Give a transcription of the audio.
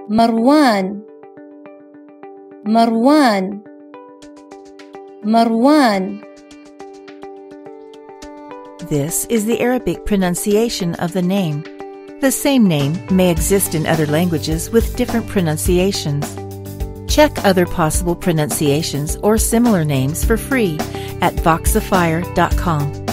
مروان مروان مروان. This is the Arabic pronunciation of the name. The same name may exist in other languages with different pronunciations. Check other possible pronunciations or similar names for free at voxifier.com.